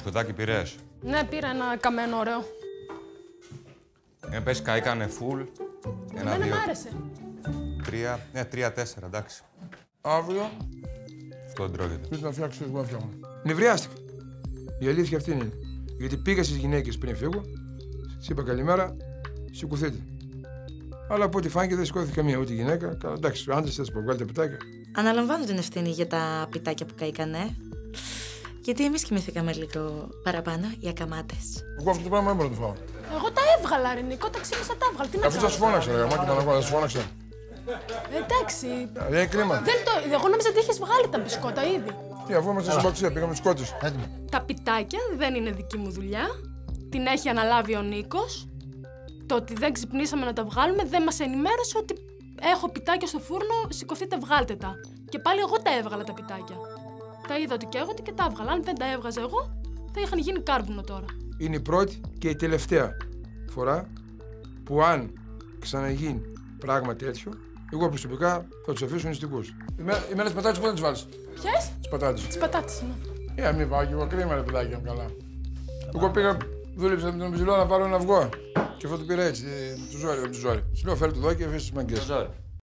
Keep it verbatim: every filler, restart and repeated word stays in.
μπισκοτάκι πήρες? Ναι, πήρα ένα καμένο ωραίο. Ε, πες καήκανε φουλ. Ένα, Εμένα δύο, μ' άρεσε. τρία, ναι, τρία, τέσσερα, εντάξει. Αύριο, Αυτό δεν τρώγεται. πεις να φτιάξεις εγώ να φτιάχνω. Νευριάστηκα. Η αλήθεια αυτή είναι. Γιατί πήγα στις γυναίκες πριν φύγω, της είπα καλημέρα, σηκωθείτε. Αλλά από ό,τι φάνηκε δεν σηκώθηκε καμία ούτε γυναίκα. Καλά, εντάξει, ο άντρας θες να βγάλει τα πιτάκια. Αναλαμβάνω την ευθύνη για τα πιτάκια που καήκανε. Γιατί εμείς κοιμηθήκαμε λίγο παραπάνω, οι ακαμάτες. Εγώ αυτό το πράγμα δεν μπορώ να το φάω. Εγώ τα έβγαλα, ρε Νίκο, τα ξύπνησα, τα έβγαλα. Τι να Αφού κάνω. σας φώναξα, ρε γαμάκι, τα να σας φώναξα. Εντάξει. Δεν είναι κρίμα. Δεν το... Εγώ νόμιζα ότι είχες βγάλει τα μπισκότα ήδη. Τι, αφού είμαστε συμπαξία, πήγαμε τους κότες. Τα πιτάκια δεν είναι δική μου δουλειά. Την έχει αναλάβει ο Νίκος. Το ότι δεν ξυπνήσαμε να τα βγάλουμε δεν μας ενημέρωσε ότι έχω πιτάκια στο φούρνο, σηκωθείτε βγάλτε τα. Και πάλι εγώ τα έβγαλα τα πιτάκια. Τα είδα ότι καίγονται και τα έβγαλα. Αν δεν τα έβγαζα εγώ, θα είχαν γίνει κάρβουνο τώρα. Είναι η πρώτη και η τελευταία φορά που αν ξαναγίνει πράγμα τέτοιο, εγώ προσωπικά θα τους αφήσω νηστικούς. Εμένα τις πατάτες πού θα τις βάλεις? Ποιες? Τις πατάτες. Τις πατάτες, ναι. Ε, μη πάω κι εγώ κρίμα, ρε παιδάκι μου, καλά. Εγώ πήγα, δούλεψα με τον Μπιζιλό να πάρω ένα αυγό. Και αυτό το πήρα έτσι, του ζόρι, του ζόρι. Σου λέω, φέρε το εδώ και αφήσεις τις μαγκές.